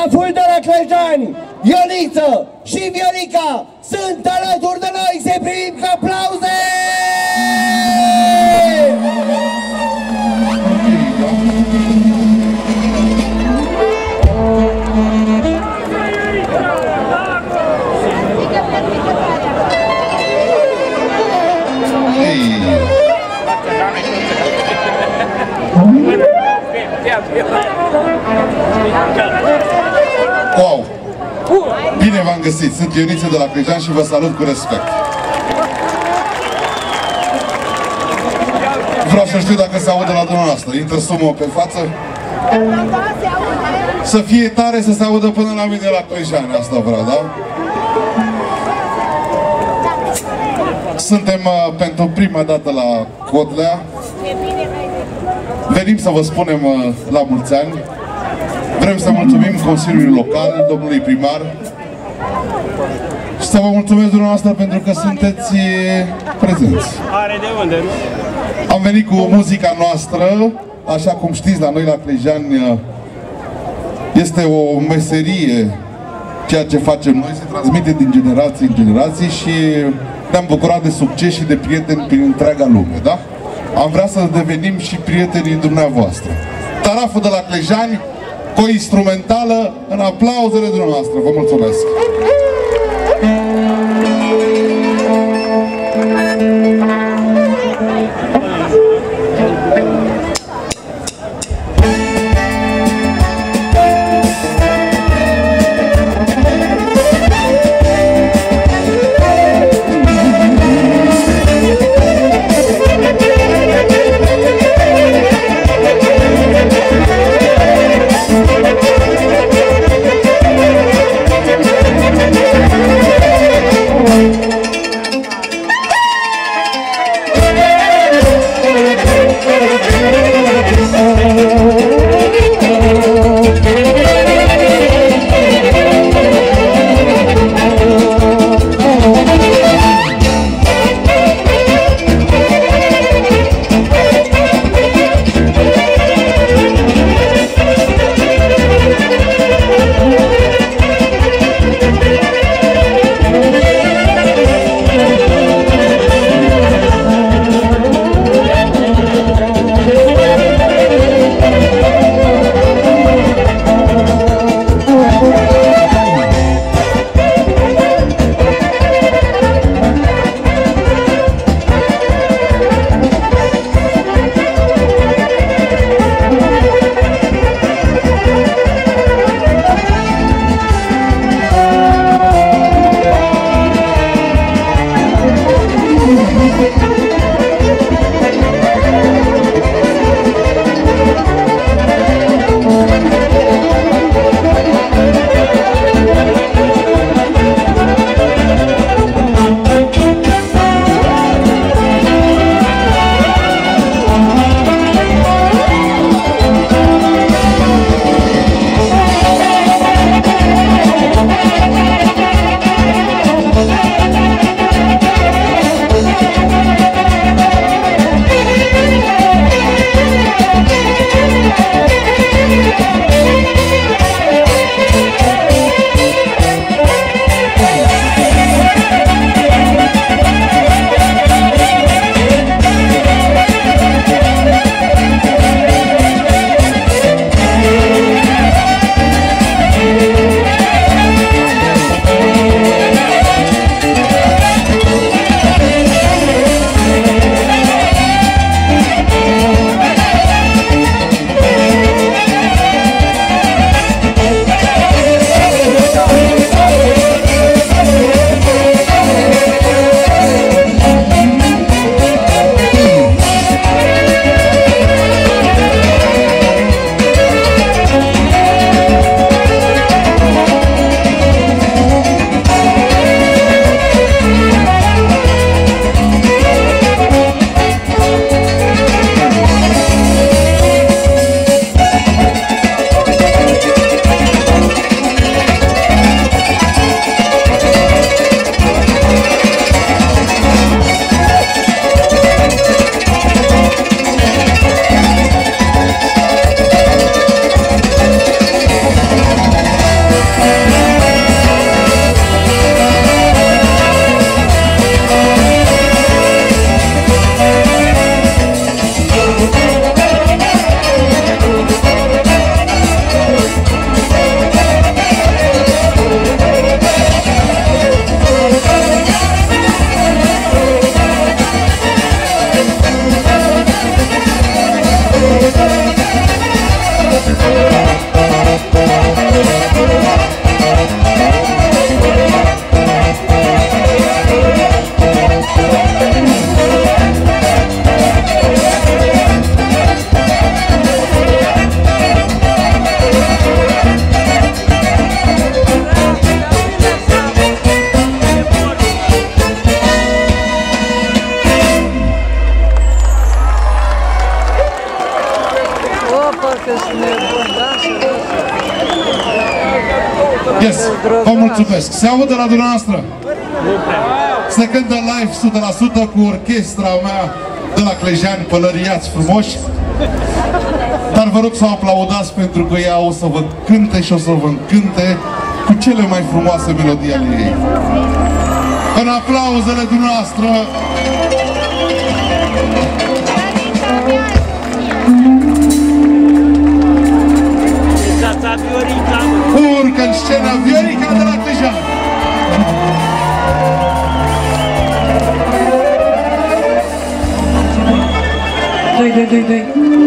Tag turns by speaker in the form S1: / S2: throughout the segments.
S1: Taraful de la Clejani, Ioniță și Viorica sunt alături de noi, să primim cu aplauze!
S2: Wow! Bine v-am găsit! Sunt Ioniță de la Clejan și vă salut cu respect. Vreau să știu dacă se aude la dumneavoastră. Intră sumul pe față? Să fie tare, să se audă până la mine la Clejan. Asta vreau, da? Suntem pentru prima dată la Codlea. Venim să vă spunem la mulți ani. Vrem să mulțumim Consiliului Local, domnului primar, și să vă mulțumesc dumneavoastră pentru că sunteți prezenți.
S3: Are de unde, nu?
S2: Am venit cu muzica noastră, așa cum știți, la noi la Clejani este o meserie, ceea ce facem noi se transmite din generații în generații și ne-am bucurat de succes și de prieteni prin întreaga lume, da? Am vrea să devenim și prietenii dumneavoastră. Taraful de la Clejani, cu o instrumentală, în aplauzele dumneavoastră. Vă mulțumesc! Yes, vă mulțumesc. Se aude la dumneavoastră? Se cântă live 100% cu orchestra mea de la Clejani, pălăriați frumoși. Dar vă rog să o aplaudați pentru că ea o să vă cânte și o să vă încânte cu cele mai frumoase melodii ale ei. În aplauzele dumneavoastră! Urcă în scenă Viorica de la Clejani!
S3: Doi.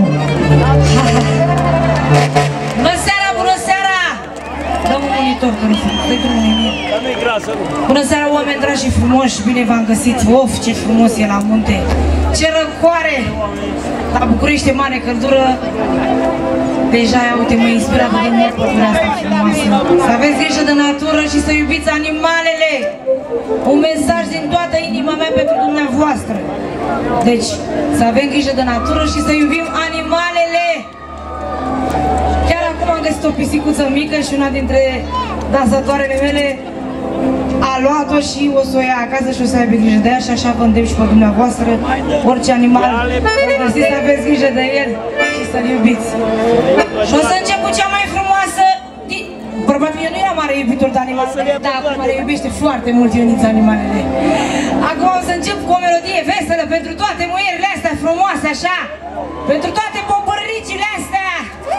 S3: Bună seara, bună seara! Dă-mi un monitor, că nu dă-i nimic. Bună seara, oameni dragi și frumoși, bine v-am găsit. Of, ce frumos e la munte! Ce răcoare! La București e mare căldură. Deja, uite, mă inspiră să vedem pădurea asta frumoasă. Să aveți grijă de natură și să iubiți animalele! Un mesaj din toată inima mea pentru dumneavoastră. Deci, să avem grijă de natură și să iubim animalele! Chiar acum am găsit o pisicuță mică și una dintre dansatoarele mele a luat-o și o să o ia acasă și o să aibă grijă de ea și așa vă îndemn și pe dumneavoastră, orice animal, să aveți grijă de el și să-l iubiți. Și o să încep cu cea mai frumoasă. Bărbatul meu nu era mare iubitor de animale, dar acum le iubește foarte mult Ionița animalele. Acum o să încep cu o melodie veselă pentru toate muierile astea frumoase, așa, pentru toate popărnicile astea.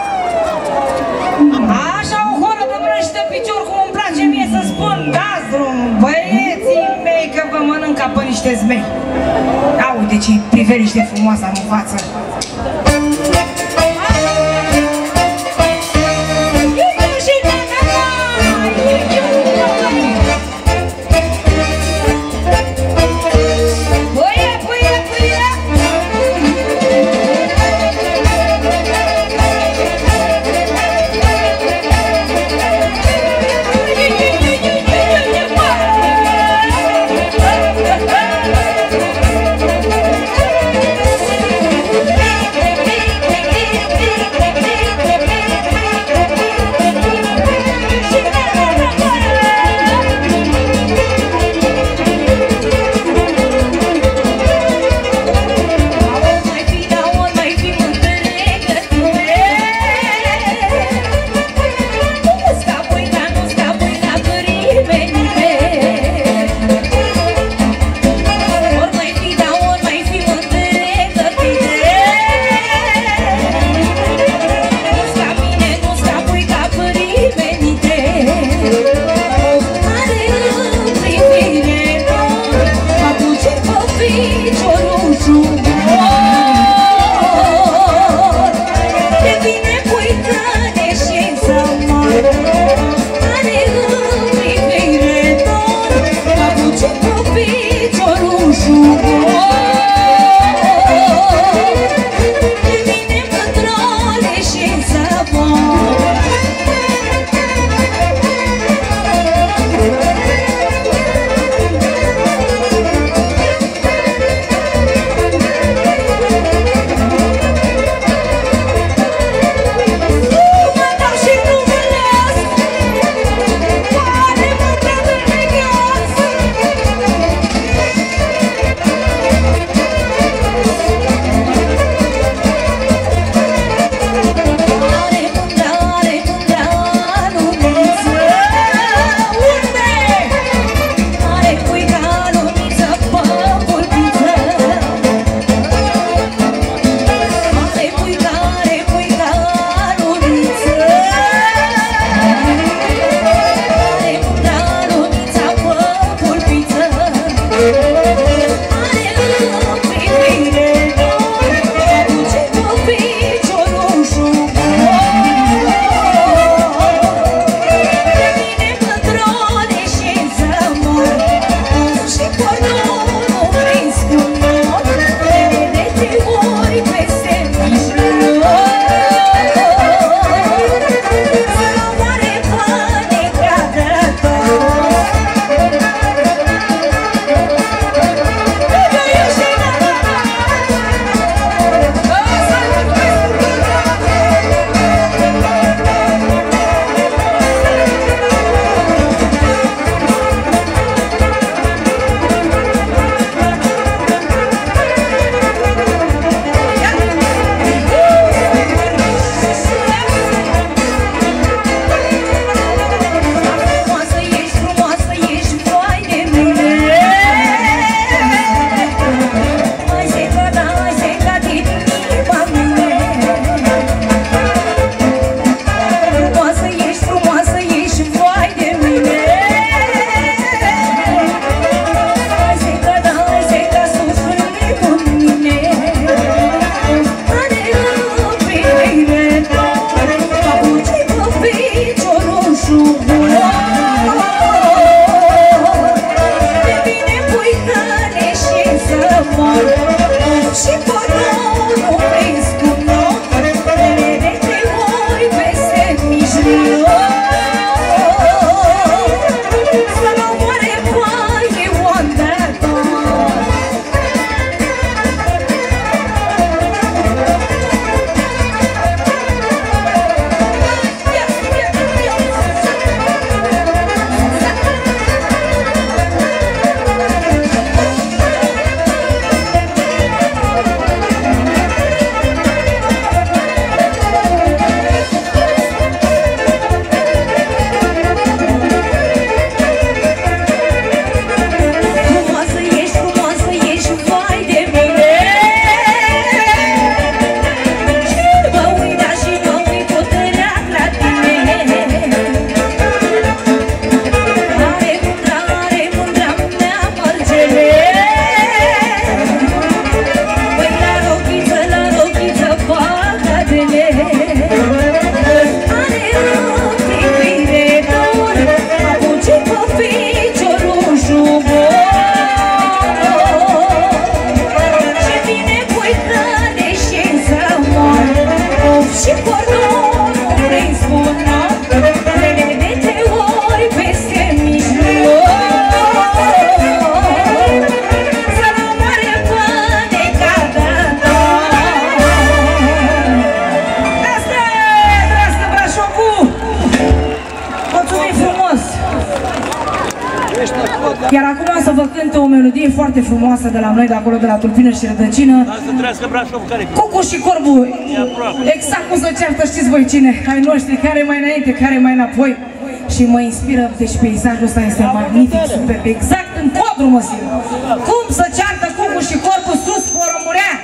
S3: Așa, o horă de mână și de picior, cum îmi place mie să spun, dați drumul, băieții mei, că vă mănânc ca pe niște zmei. A, uite ce priveliște frumoasă am în față.
S4: Yeah.
S3: Iar acum o să vă cânt o melodie foarte frumoasă de la noi, de acolo, de la Tulpină și Rădăcină. Cucu și Corbu. Exact cum să ceartă, știți voi cine, ai noștri, care mai înainte, care mai înapoi. Și mă inspiră, deci peisajul ăsta este magnific, superb, exact în codru mă simt. Cum să ceartă Cucu și Corbu sus, vor murea.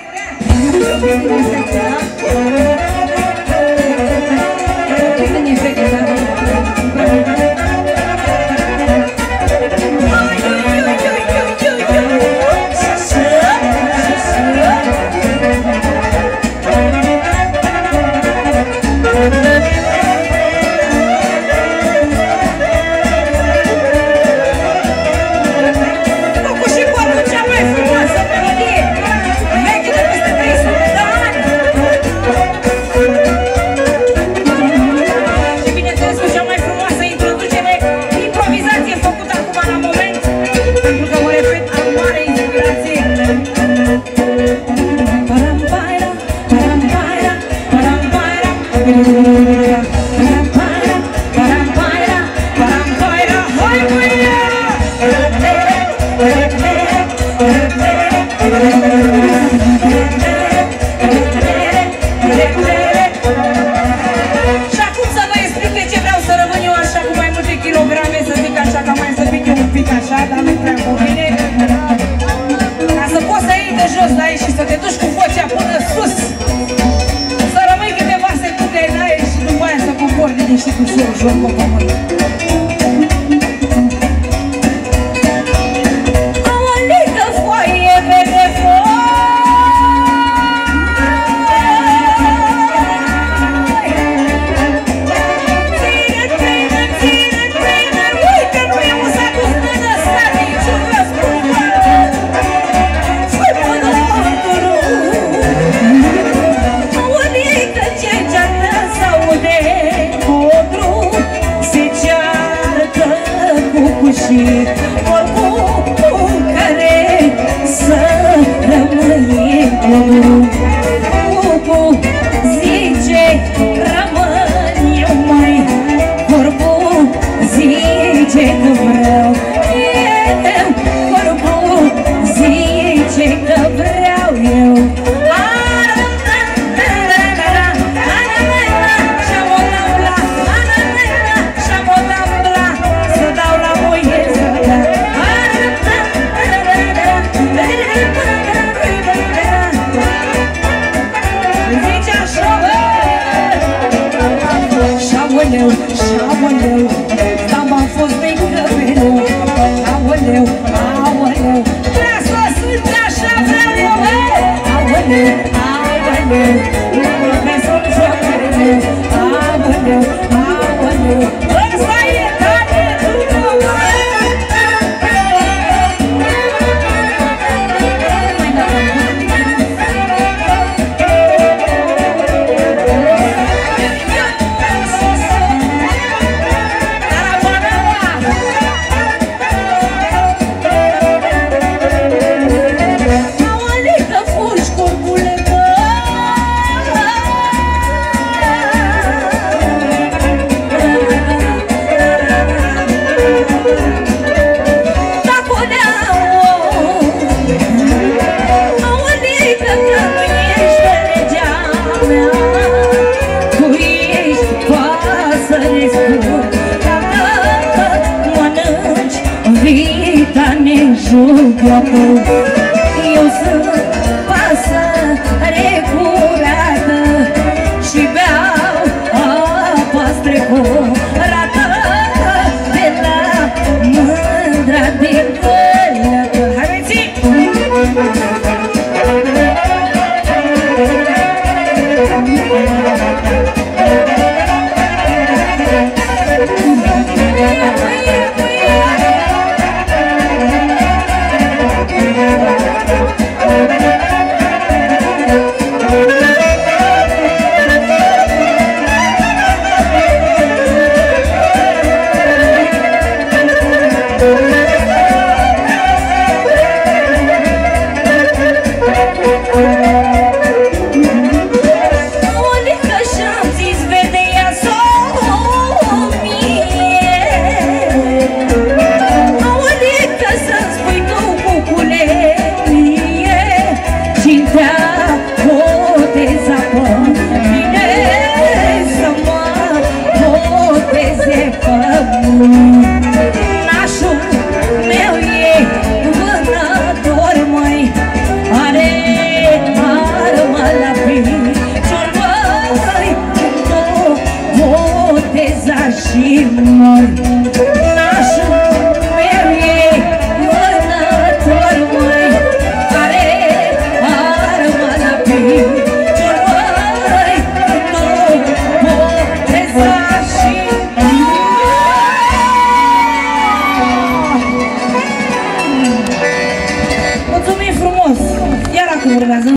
S4: Eu sunt pasăre curată și beau apa strecurată de la mândra din gălătă. Hai băieții! și mor.